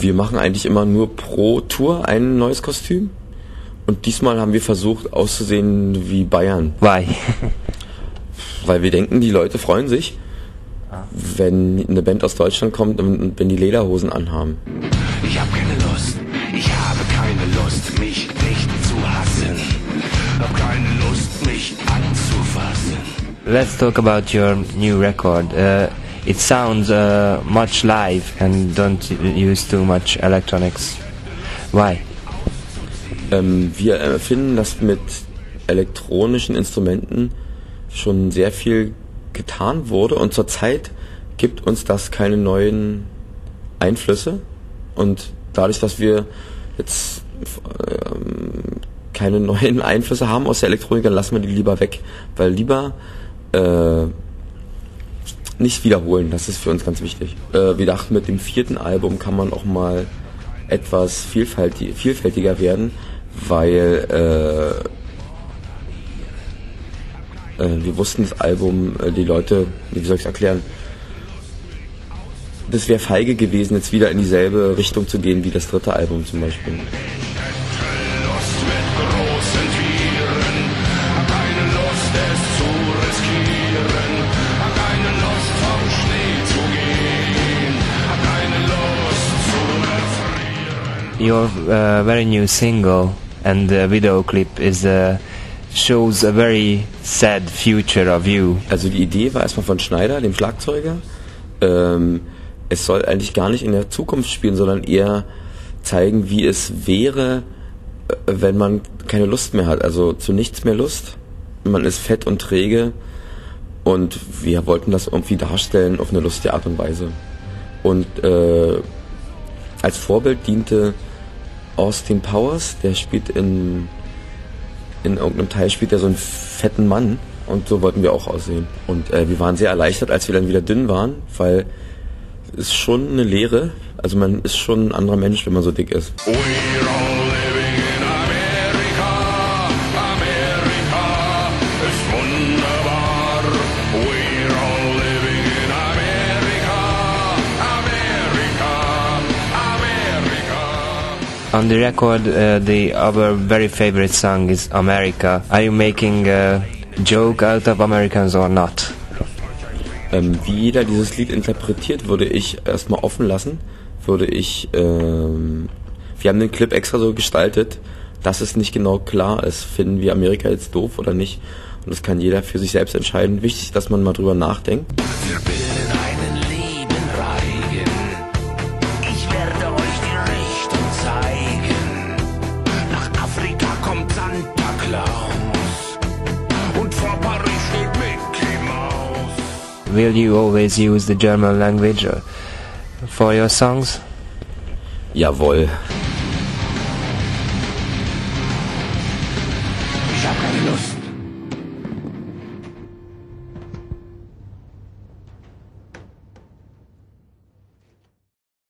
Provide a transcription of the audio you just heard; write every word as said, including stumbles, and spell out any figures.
Wir machen eigentlich immer nur pro Tour ein neues Kostüm. Und diesmal haben wir versucht auszusehen wie Bayern. Why? Weil wir denken, die Leute freuen sich, wenn eine Band aus Deutschland kommt und wenn die Lederhosen anhaben. Ich hab keine Lust, ich habe keine Lust, mich nicht zu hassen. Hab keine Lust, mich anzufassen. Let's talk about your new record. Uh, it sounds uh, much live and don't use too much electronics. Why? Ähm, wir erfinden, dass mit elektronischen Instrumenten schon sehr viel getan wurde und zurzeit gibt uns das keine neuen Einflüsse und dadurch, dass wir jetzt ähm, keine neuen Einflüsse haben aus der Elektronik, dann lassen wir die lieber weg, weil lieber äh, nicht wiederholen, das ist für uns ganz wichtig. Äh, wir dachten, mit dem vierten Album kann man auch mal etwas vielfältig, vielfältiger werden, weil äh, äh, wir wussten, das Album, äh, die Leute, wie soll ich es erklären, das wäre feige gewesen, jetzt wieder in dieselbe Richtung zu gehen wie das dritte Album zum Beispiel. Your uh, very new single and the video clip is uh, shows a very sad future of you. Also die Idee war erstmal von Schneider, dem Schlagzeuger. Ähm, es soll eigentlich gar nicht in der Zukunft spielen, sondern eher zeigen, wie es wäre, wenn man keine Lust mehr hat. Also zu nichts mehr Lust. Man ist fett und träge und wir wollten das irgendwie darstellen auf eine lustige Art und Weise. Und äh, als Vorbild diente Austin Powers, der spielt in in irgendeinem Teil spielt er so einen fetten Mann und so wollten wir auch aussehen. Und äh, wir waren sehr erleichtert, als wir dann wieder dünn waren, weil es ist schon eine Lehre, also man ist schon ein anderer Mensch, wenn man so dick ist. On the record, uh, the our very favorite song is America. Are you making a joke out of Americans or not? Ähm, wie jeder dieses Lied interpretiert, würde ich erstmal offen lassen. Würde ich, ähm, wir haben den Clip extra so gestaltet, dass es nicht genau klar ist, finden wir Amerika jetzt doof oder nicht. Und das kann jeder für sich selbst entscheiden. Wichtig ist, dass man mal drüber nachdenkt. Wir bilden einen lieben Reigen. Ich werde euch die Richtung zeigen. Nach Afrika kommt Santa Claus. Und vor Paris steht Mickey Mouse. Will you always use the German language uh, for your songs? Jawohl. Ich hab keine Lust.